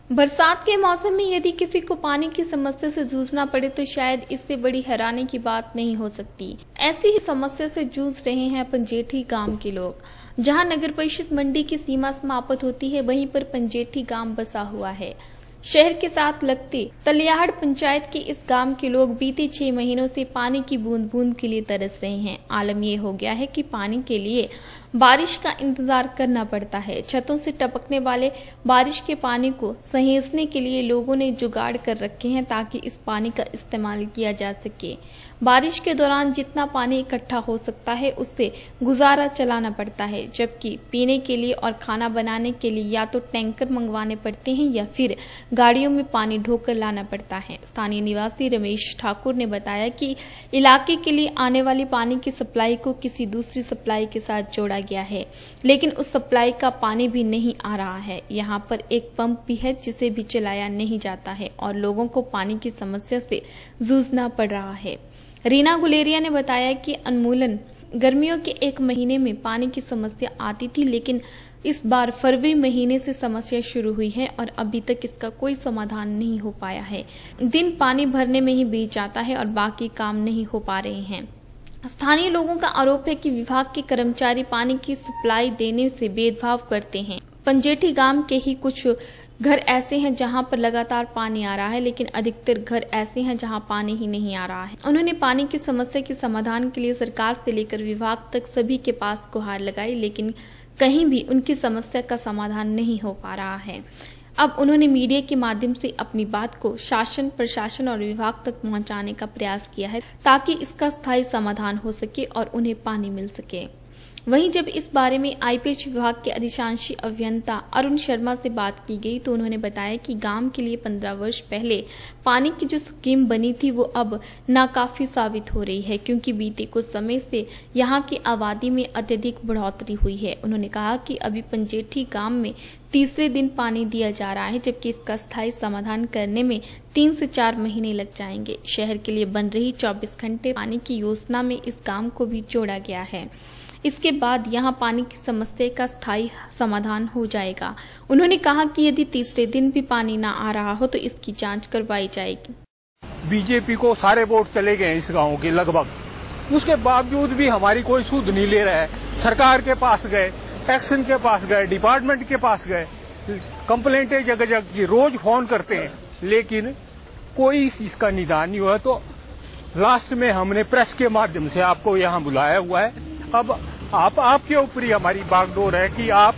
बरसात के मौसम में यदि किसी को पानी की समस्या से जूझना पड़े तो शायद इससे बड़ी हैरानी की बात नहीं हो सकती। ऐसी ही समस्या से जूझ रहे हैं पंजेठी गांव के लोग। जहां नगर परिषद मंडी की सीमा समाप्त होती है, वहीं पर पंजेठी गांव बसा हुआ है। शहर के साथ लगते तलियाड़ पंचायत के इस गांव के लोग बीते 6 महीनों से पानी की बूंद बूंद के लिए तरस रहे हैं। आलम ये हो गया है कि पानी के लिए बारिश का इंतजार करना पड़ता है। छतों से टपकने वाले बारिश के पानी को सहेजने के लिए लोगों ने जुगाड़ कर रखे हैं ताकि इस पानी का इस्तेमाल किया जा सके। बारिश के दौरान जितना पानी इकट्ठा हो सकता है उससे गुजारा चलाना पड़ता है, जबकि पीने के लिए और खाना बनाने के लिए या तो टैंकर मंगवाने पड़ते हैं या फिर गाड़ियों में पानी ढोकर लाना पड़ता है। स्थानीय निवासी रमेश ठाकुर ने बताया कि इलाके के लिए आने वाली पानी की सप्लाई को किसी दूसरी सप्लाई के साथ जोड़ा गया है, लेकिन उस सप्लाई का पानी भी नहीं आ रहा है। यहाँ पर एक पंप भी है जिसे भी चलाया नहीं जाता है और लोगों को पानी की समस्या से जूझना पड़ रहा है। रीना गुलेरिया ने बताया कि उन्मूलन गर्मियों के 1 महीने में पानी की समस्या आती थी, लेकिन इस बार फरवरी महीने से समस्या शुरू हुई है और अभी तक इसका कोई समाधान नहीं हो पाया है। दिन पानी भरने में ही बीत जाता है और बाकी काम नहीं हो पा रहे हैं। स्थानीय लोगों का आरोप है कि विभाग के कर्मचारी पानी की सप्लाई देने से भेदभाव करते हैं। पंजेठी गांव के ही कुछ घर ऐसे हैं जहां पर लगातार पानी आ रहा है, लेकिन अधिकतर घर ऐसे हैं जहां पानी ही नहीं आ रहा है। उन्होंने पानी की समस्या के समाधान के लिए सरकार से लेकर विभाग तक सभी के पास गुहार लगाई, लेकिन कहीं भी उनकी समस्या का समाधान नहीं हो पा रहा है। अब उन्होंने मीडिया के माध्यम से अपनी बात को शासन, प्रशासन और विभाग तक पहुंचाने का प्रयास किया है ताकि इसका स्थायी समाधान हो सके और उन्हें पानी मिल सके। वहीं जब इस बारे में आईपीएच विभाग के अधिशांशी अभियंता अरुण शर्मा से बात की गई तो उन्होंने बताया कि गांव के लिए 15 वर्ष पहले पानी की जो स्कीम बनी थी वो अब नाकाफी साबित हो रही है, क्योंकि बीते कुछ समय से यहां की आबादी में अत्यधिक बढ़ोतरी हुई है। उन्होंने कहा कि अभी पंजेठी गांव में तीसरे दिन पानी दिया जा रहा है, जबकि इसका स्थायी समाधान करने में 3 से 4 महीने लग जाएंगे। शहर के लिए बन रही 24 घंटे पानी की योजना में इस गांव को भी जोड़ा गया है। इसके बाद यहां पानी की समस्या का स्थायी समाधान हो जाएगा। उन्होंने कहा कि यदि तीसरे दिन भी पानी न आ रहा हो तो इसकी जांच करवाई जाएगी। बीजेपी को सारे वोट चले गए इस गांव के लगभग, उसके बावजूद भी हमारी कोई सुध नहीं ले रहा है। सरकार के पास गए, एक्शन के पास गए, डिपार्टमेंट के पास गए, कंप्लेंटें जगह जगह की रोज फोन करते हैं, लेकिन कोई इसका निदान नहीं हुआ। तो लास्ट में हमने प्रेस के माध्यम से आपको यहाँ बुलाया हुआ है। अब आपके ऊपर ही हमारी बागडोर है कि आप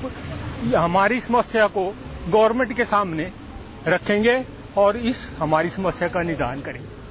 हमारी समस्या को गवर्नमेंट के सामने रखेंगे और इस हमारी समस्या का निदान करेंगे।